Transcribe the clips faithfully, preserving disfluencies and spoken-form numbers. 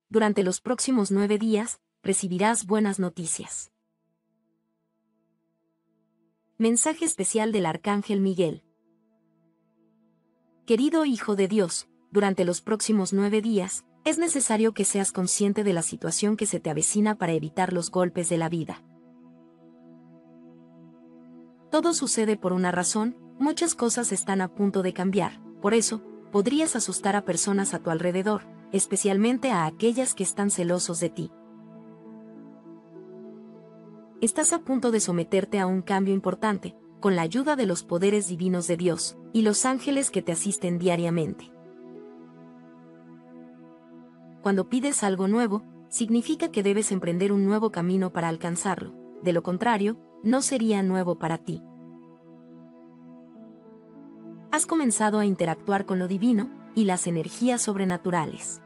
durante los próximos nueve días, recibirás buenas noticias. Mensaje especial del Arcángel Miguel. Querido Hijo de Dios, durante los próximos nueve días, es necesario que seas consciente de la situación que se te avecina para evitar los golpes de la vida. Todo sucede por una razón, muchas cosas están a punto de cambiar, por eso, podrías asustar a personas a tu alrededor, especialmente a aquellas que están celosos de ti. Estás a punto de someterte a un cambio importante, con la ayuda de los poderes divinos de Dios, y los ángeles que te asisten diariamente. Cuando pides algo nuevo, significa que debes emprender un nuevo camino para alcanzarlo, de lo contrario, no sería nuevo para ti. Has comenzado a interactuar con lo divino y las energías sobrenaturales.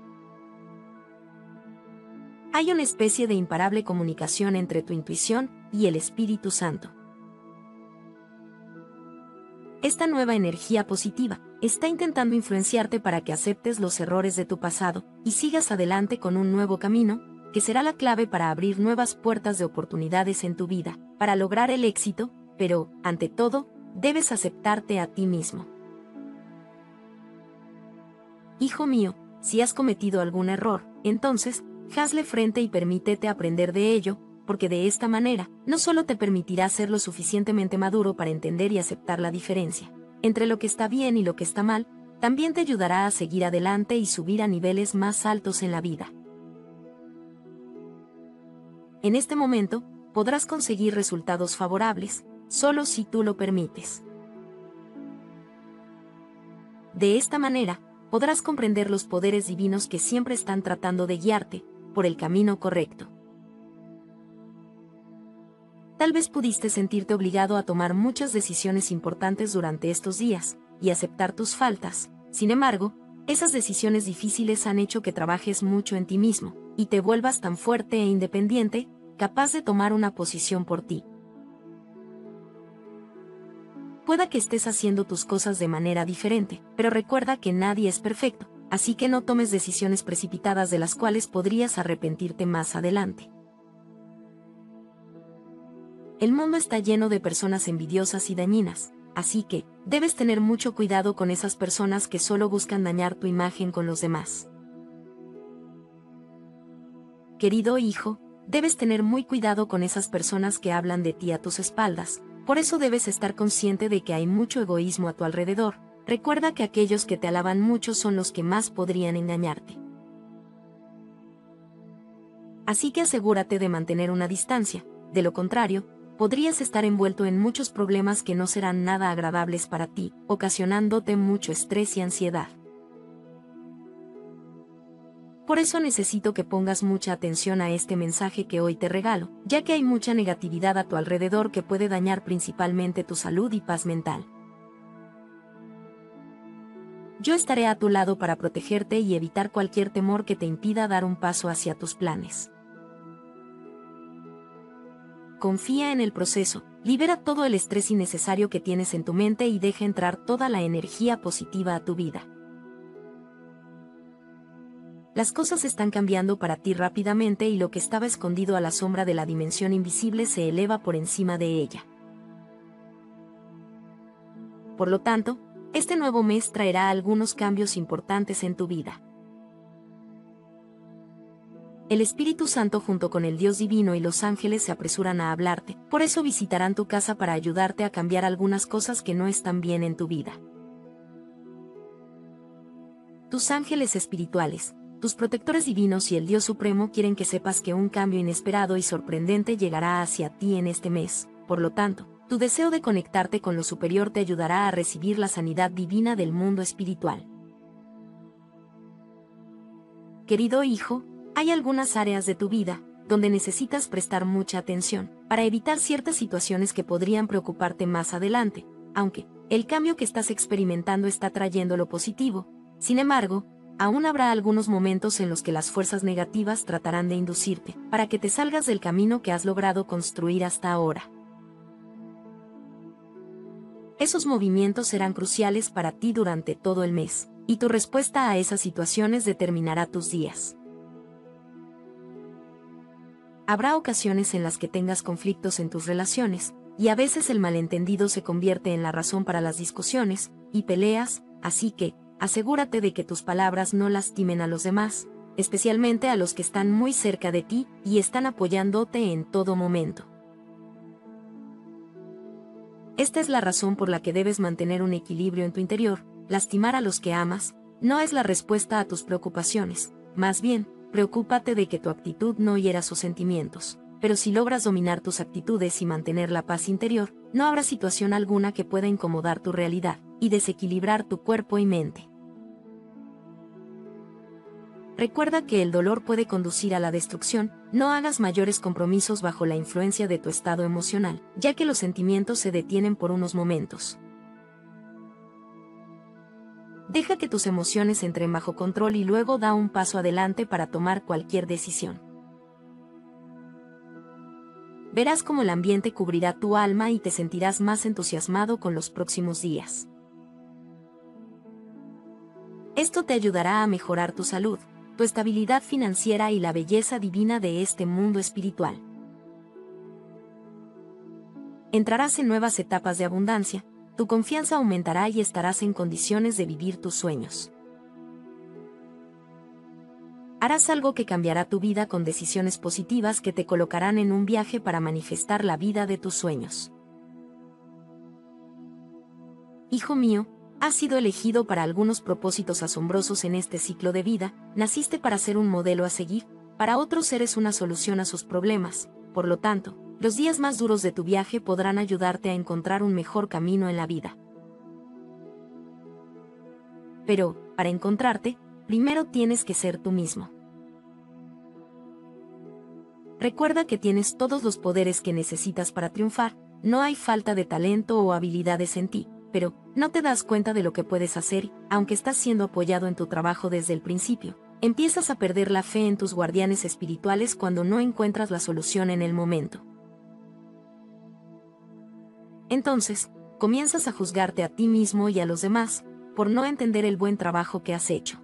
Hay una especie de imparable comunicación entre tu intuición y el Espíritu Santo. Esta nueva energía positiva está intentando influenciarte para que aceptes los errores de tu pasado y sigas adelante con un nuevo camino, que será la clave para abrir nuevas puertas de oportunidades en tu vida, para lograr el éxito, pero, ante todo, debes aceptarte a ti mismo. Hijo mío, si has cometido algún error, entonces, hazle frente y permítete aprender de ello, porque de esta manera, no solo te permitirá ser lo suficientemente maduro para entender y aceptar la diferencia entre lo que está bien y lo que está mal, también te ayudará a seguir adelante y subir a niveles más altos en la vida. En este momento, podrás conseguir resultados favorables, solo si tú lo permites. De esta manera, podrás comprender los poderes divinos que siempre están tratando de guiarte por el camino correcto. Tal vez pudiste sentirte obligado a tomar muchas decisiones importantes durante estos días, y aceptar tus faltas. Sin embargo, esas decisiones difíciles han hecho que trabajes mucho en ti mismo, y te vuelvas tan fuerte e independiente, capaz de tomar una posición por ti. Pueda que estés haciendo tus cosas de manera diferente, pero recuerda que nadie es perfecto, así que no tomes decisiones precipitadas de las cuales podrías arrepentirte más adelante. El mundo está lleno de personas envidiosas y dañinas, así que, debes tener mucho cuidado con esas personas que solo buscan dañar tu imagen con los demás. Querido hijo, debes tener muy cuidado con esas personas que hablan de ti a tus espaldas, por eso debes estar consciente de que hay mucho egoísmo a tu alrededor. Recuerda que aquellos que te alaban mucho son los que más podrían engañarte. Así que asegúrate de mantener una distancia, de lo contrario, podrías estar envuelto en muchos problemas que no serán nada agradables para ti, ocasionándote mucho estrés y ansiedad. Por eso necesito que pongas mucha atención a este mensaje que hoy te regalo, ya que hay mucha negatividad a tu alrededor que puede dañar principalmente tu salud y paz mental. Yo estaré a tu lado para protegerte y evitar cualquier temor que te impida dar un paso hacia tus planes. Confía en el proceso, libera todo el estrés innecesario que tienes en tu mente y deja entrar toda la energía positiva a tu vida. Las cosas están cambiando para ti rápidamente y lo que estaba escondido a la sombra de la dimensión invisible se eleva por encima de ella. Por lo tanto, este nuevo mes traerá algunos cambios importantes en tu vida. El Espíritu Santo junto con el Dios Divino y los ángeles se apresuran a hablarte, por eso visitarán tu casa para ayudarte a cambiar algunas cosas que no están bien en tu vida. Tus ángeles espirituales, tus protectores divinos y el Dios Supremo quieren que sepas que un cambio inesperado y sorprendente llegará hacia ti en este mes, por lo tanto, tu deseo de conectarte con lo superior te ayudará a recibir la sanidad divina del mundo espiritual. Querido hijo, hay algunas áreas de tu vida donde necesitas prestar mucha atención para evitar ciertas situaciones que podrían preocuparte más adelante, aunque el cambio que estás experimentando está trayendo lo positivo. Sin embargo, aún habrá algunos momentos en los que las fuerzas negativas tratarán de inducirte para que te salgas del camino que has logrado construir hasta ahora. Esos movimientos serán cruciales para ti durante todo el mes, y tu respuesta a esas situaciones determinará tus días. Habrá ocasiones en las que tengas conflictos en tus relaciones, y a veces el malentendido se convierte en la razón para las discusiones y peleas, así que, asegúrate de que tus palabras no lastimen a los demás, especialmente a los que están muy cerca de ti y están apoyándote en todo momento. Esta es la razón por la que debes mantener un equilibrio en tu interior. Lastimar a los que amas no es la respuesta a tus preocupaciones, más bien, preocúpate de que tu actitud no hiera sus sentimientos. Pero si logras dominar tus actitudes y mantener la paz interior, no habrá situación alguna que pueda incomodar tu realidad y desequilibrar tu cuerpo y mente. Recuerda que el dolor puede conducir a la destrucción. No hagas mayores compromisos bajo la influencia de tu estado emocional, ya que los sentimientos se detienen por unos momentos. Deja que tus emociones entren bajo control y luego da un paso adelante para tomar cualquier decisión. Verás cómo el ambiente cubrirá tu alma y te sentirás más entusiasmado con los próximos días. Esto te ayudará a mejorar tu salud, tu estabilidad financiera y la belleza divina de este mundo espiritual. Entrarás en nuevas etapas de abundancia, tu confianza aumentará y estarás en condiciones de vivir tus sueños. Harás algo que cambiará tu vida con decisiones positivas que te colocarán en un viaje para manifestar la vida de tus sueños. Hijo mío, has sido elegido para algunos propósitos asombrosos en este ciclo de vida. Naciste para ser un modelo a seguir, para otros eres una solución a sus problemas. Por lo tanto, los días más duros de tu viaje podrán ayudarte a encontrar un mejor camino en la vida. Pero, para encontrarte, primero tienes que ser tú mismo. Recuerda que tienes todos los poderes que necesitas para triunfar. No hay falta de talento o habilidades en ti, pero no te das cuenta de lo que puedes hacer. Aunque estás siendo apoyado en tu trabajo desde el principio, empiezas a perder la fe en tus guardianes espirituales cuando no encuentras la solución en el momento. Entonces, comienzas a juzgarte a ti mismo y a los demás por no entender el buen trabajo que has hecho.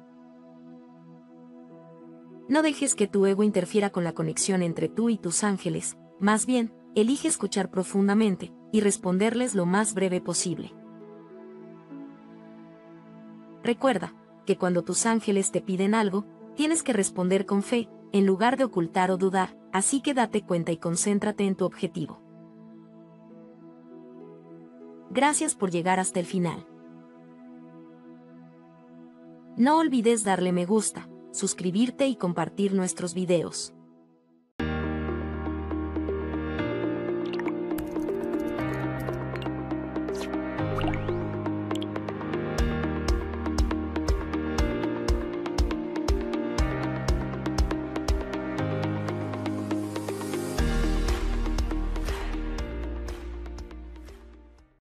No dejes que tu ego interfiera con la conexión entre tú y tus ángeles, más bien, elige escuchar profundamente y responderles lo más breve posible. Recuerda que cuando tus ángeles te piden algo, tienes que responder con fe, en lugar de ocultar o dudar, así que date cuenta y concéntrate en tu objetivo. Gracias por llegar hasta el final. No olvides darle me gusta, suscribirte y compartir nuestros videos.